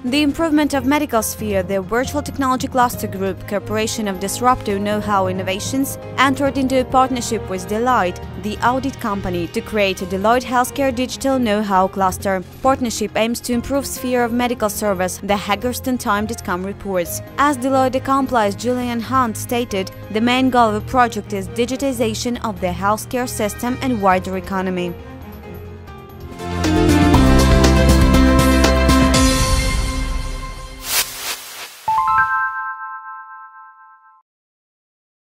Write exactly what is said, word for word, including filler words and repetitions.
The improvement of medical sphere, the Virtual Technology Cluster Group, Corporation of Disruptive Know-how Innovations, entered into a partnership with Deloitte, the audit company, to create a Deloitte Healthcare Digital Know-how Cluster. Partnership aims to improve sphere of medical service, the Haggerston Time dot com reports. As Deloitte Accomplice Julian Hunt stated, the main goal of the project is digitization of the healthcare system and wider economy.